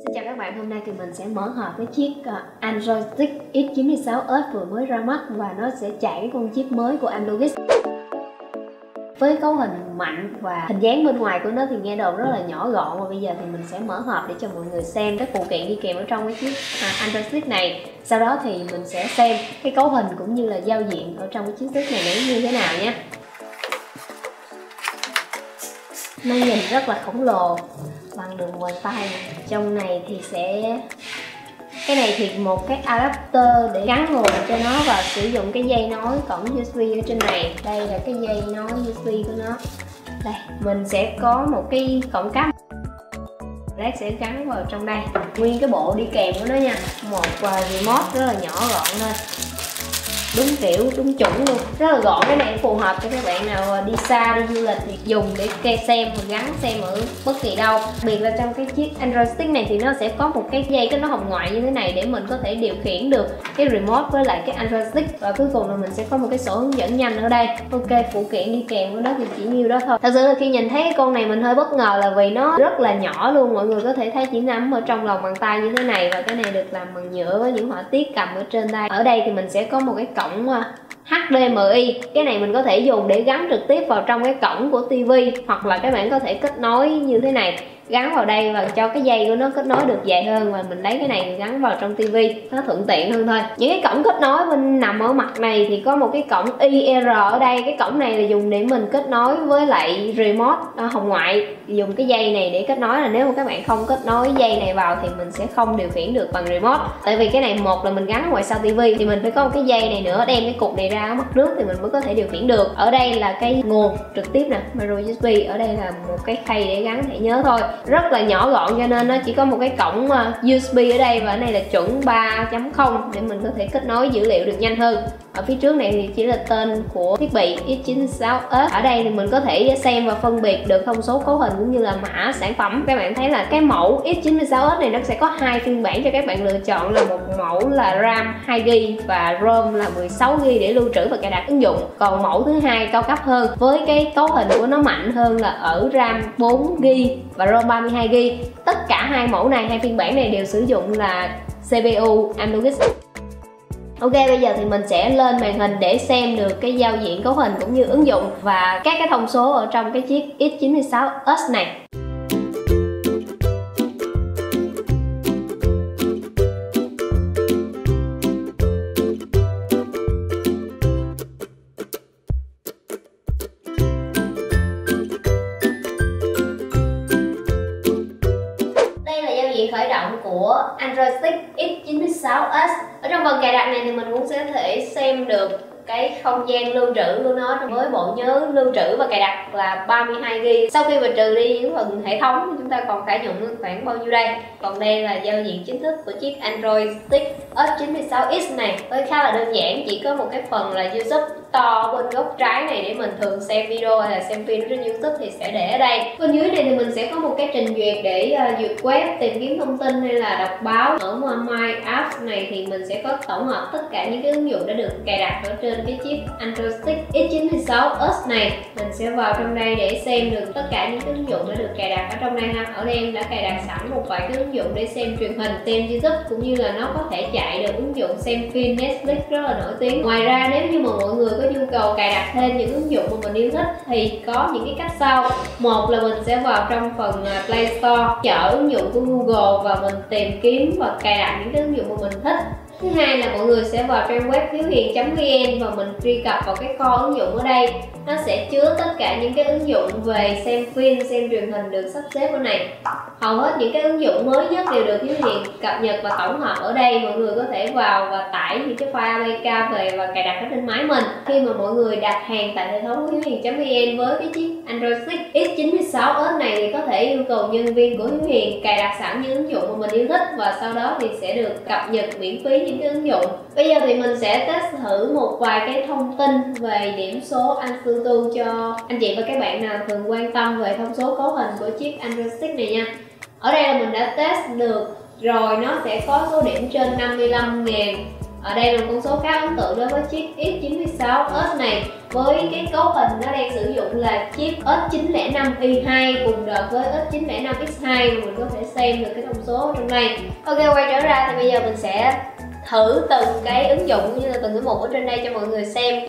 Xin chào các bạn, hôm nay thì mình sẽ mở hộp cái chiếc Android Stick X96s vừa mới ra mắt và nó sẽ chạy cái con chip mới của Amlogic. Với cấu hình mạnh và hình dáng bên ngoài của nó thì nghe đồn rất là nhỏ gọn, và bây giờ thì mình sẽ mở hộp để cho mọi người xem các phụ kiện đi kèm ở trong cái chiếc Android Stick này. Sau đó thì mình sẽ xem cái cấu hình cũng như là giao diện ở trong cái chiếc stick này nó như thế nào nhé. Nó nhìn rất là khổng lồ bằng đường bàn tay. Trong này thì cái này thì một cái adapter để gắn nguồn cho nó và sử dụng cái dây nối cổng USB ở trên này. Đây là cái dây nối USB của nó. Đây, mình sẽ có một cái cổng cáp lát sẽ gắn vào trong đây. Nguyên cái bộ đi kèm của nó nha, một remote rất là nhỏ gọn thôi, đúng kiểu đúng chuẩn luôn, rất là gọn. Cái này phù hợp cho các bạn nào đi xa đi du lịch thì dùng để xem và gắn xem ở bất kỳ đâu. Biệt là trong cái chiếc Android Stick này thì nó sẽ có một cái dây kết nối hồng ngoại như thế này để mình có thể điều khiển được cái remote với lại cái Android Stick. Và cuối cùng là mình sẽ có một cái sổ hướng dẫn nhanh ở đây. Ok, phụ kiện đi kèm của nó thì chỉ nhiêu đó thôi. Thật sự là khi nhìn thấy cái con này mình hơi bất ngờ là vì nó rất là nhỏ luôn. Mọi người có thể thấy chỉ nằm ở trong lòng bàn tay như thế này, và cái này được làm bằng nhựa với những họa tiết cầm ở trên đây. Ở đây thì mình sẽ có một cái cổng HDMI. Cái này mình có thể dùng để gắn trực tiếp vào trong cái cổng của tivi, hoặc là các bạn có thể kết nối như thế này, gắn vào đây và cho cái dây của nó kết nối được dài hơn, và mình lấy cái này gắn vào trong tivi, nó thuận tiện hơn thôi. Những cái cổng kết nối bên nằm ở mặt này thì có một cái cổng IR ở đây. Cái cổng này là dùng để mình kết nối với lại remote hồng ngoại, dùng cái dây này để kết nối. Là nếu mà các bạn không kết nối dây này vào thì mình sẽ không điều khiển được bằng remote, tại vì cái này một là mình gắn ngoài sau tivi thì mình phải có một cái dây này nữa, đem cái cục này ra mất nước thì mình mới có thể điều khiển được. Ở đây là cái nguồn trực tiếp nè, micro USB. Ở đây là một cái khay để gắn thẻ nhớ thôi, rất là nhỏ gọn, cho nên nó chỉ có một cái cổng USB ở đây, và ở đây là chuẩn 3.0 để mình có thể kết nối dữ liệu được nhanh hơn. Ở phía trước này thì chỉ là tên của thiết bị X96s. Ở đây thì mình có thể xem và phân biệt được thông số cấu hình cũng như là mã sản phẩm. Các bạn thấy là cái mẫu X96s này nó sẽ có hai phiên bản cho các bạn lựa chọn, là một mẫu là RAM 2GB và ROM là 16GB để lưu trữ và cài đặt ứng dụng. Còn mẫu thứ hai cao cấp hơn với cái cấu hình của nó mạnh hơn là ở RAM 4GB và ROM 32GB. Tất cả hai mẫu này, hai phiên bản này đều sử dụng là CPU Amlogic. Ok, bây giờ thì mình sẽ lên màn hình để xem được cái giao diện cấu hình cũng như ứng dụng và các cái thông số ở trong cái chiếc X96s này. Khởi động của Android Stick X96s. Ở trong phần cài đặt này thì mình cũng sẽ thể xem được cái không gian lưu trữ của nó với bộ nhớ lưu trữ và cài đặt là 32GB. Sau khi mình trừ đi những phần hệ thống thì chúng ta còn khả dụng được khoảng bao nhiêu đây. Còn đây là giao diện chính thức của chiếc Android Stick X96s này, với khá là đơn giản, chỉ có một cái phần là YouTube Store bên góc trái này để mình thường xem video hay là xem phim trên YouTube thì sẽ để ở đây. Bên dưới này thì mình sẽ có một cái trình duyệt để duyệt web, tìm kiếm thông tin hay là đọc báo. Ở My Apps này thì mình sẽ có tổng hợp tất cả những cái ứng dụng đã được cài đặt ở trên cái chiếc Android Stick X96s này. Mình sẽ vào trong đây để xem được tất cả những cái ứng dụng đã được cài đặt ở trong đây ha. Ở đây em đã cài đặt sẵn một vài cái ứng dụng để xem truyền hình, xem YouTube, cũng như là nó có thể chạy được ứng dụng xem phim Netflix rất là nổi tiếng. Ngoài ra nếu như mà mọi người có nhu cầu cài đặt thêm những ứng dụng mà mình yêu thích thì có những cái cách sau. Một là mình sẽ vào trong phần Play Store, chở ứng dụng của Google và mình tìm kiếm và cài đặt những cái ứng dụng mà mình thích. Thứ hai là mọi người sẽ vào trang web hiếu-hiền.vn và mình truy cập vào cái kho ứng dụng ở đây. Nó sẽ chứa tất cả những cái ứng dụng về xem phim, xem truyền hình được sắp xếp ở này. Hầu hết những cái ứng dụng mới nhất đều được Hiếu Hiền cập nhật và tổng hợp ở đây. Mọi người có thể vào và tải những cái file APK về và cài đặt ở trên máy mình. Khi mà mọi người đặt hàng tại hệ thống hiếu-hiền.vn với cái chiếc Android Stick X96s này thì có thể yêu cầu nhân viên của Hiếu Hiền cài đặt sẵn những ứng dụng mà mình yêu thích, và sau đó thì sẽ được cập nhật miễn phí những cái ứng dụng. Bây giờ thì mình sẽ test thử một vài cái thông tin về điểm số Antutu cho anh chị và các bạn nào thường quan tâm về thông số cấu hình của chiếc Android Stick này nha. Ở đây là mình đã test được rồi, nó sẽ có số điểm trên 55.000 Ở đây là một con số khá ấn tượng đối với chip X96 S này, với cái cấu hình nó đang sử dụng là chip S905i2 cùng đợt với S905X2, và mình có thể xem được cái thông số trong này. Ok, quay trở ra thì bây giờ mình sẽ thử từng cái ứng dụng cũng như là từng cái mục ở trên đây cho mọi người xem.